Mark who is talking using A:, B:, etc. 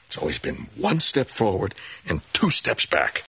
A: It's always been one step forward and two steps back.